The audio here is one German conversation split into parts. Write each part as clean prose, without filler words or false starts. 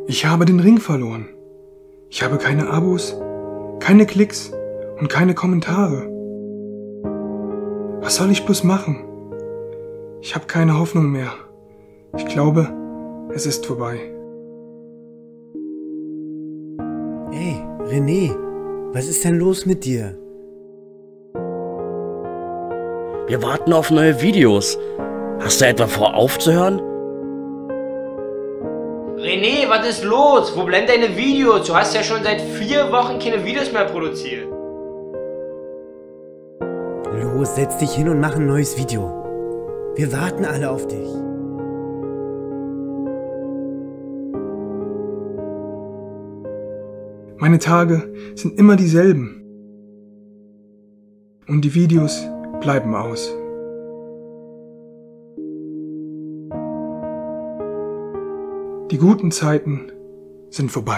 Ich habe den Ring verloren. Ich habe keine Abos, keine Klicks und keine Kommentare. Was soll ich bloß machen? Ich habe keine Hoffnung mehr. Ich glaube, es ist vorbei. Ey, René, was ist denn los mit dir? Wir warten auf neue Videos. Hast du etwa vor, aufzuhören? René, was ist los? Wo bleiben deine Videos? Du hast ja schon seit 4 Wochen keine Videos mehr produziert. Los, setz dich hin und mach ein neues Video. Wir warten alle auf dich. Meine Tage sind immer dieselben. Und die Videos bleiben aus. Die guten Zeiten sind vorbei.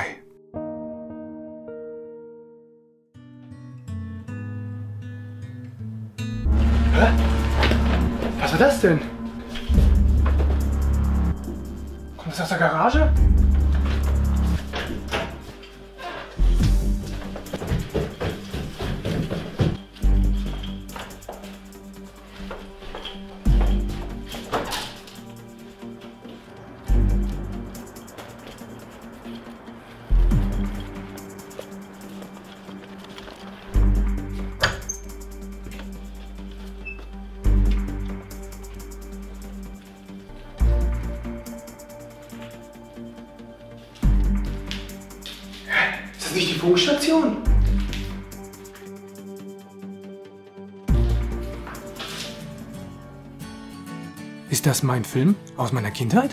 Hä? Was war das denn? Kommt das aus der Garage? Ist das nicht die Funkstation? Ist das mein Film aus meiner Kindheit?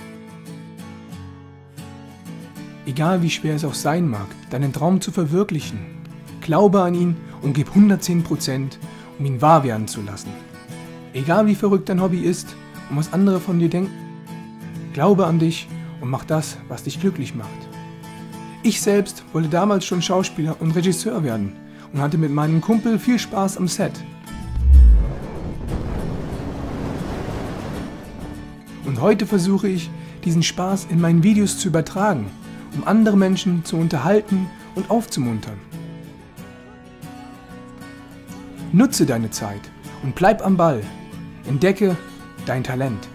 Egal wie schwer es auch sein mag, deinen Traum zu verwirklichen, glaube an ihn und gib 110%, um ihn wahr werden zu lassen. Egal wie verrückt dein Hobby ist und was andere von dir denken, glaube an dich und mach das, was dich glücklich macht. Ich selbst wollte damals schon Schauspieler und Regisseur werden und hatte mit meinem Kumpel viel Spaß am Set. Und heute versuche ich, diesen Spaß in meinen Videos zu übertragen, um andere Menschen zu unterhalten und aufzumuntern. Nutze deine Zeit und bleib am Ball. Entdecke dein Talent.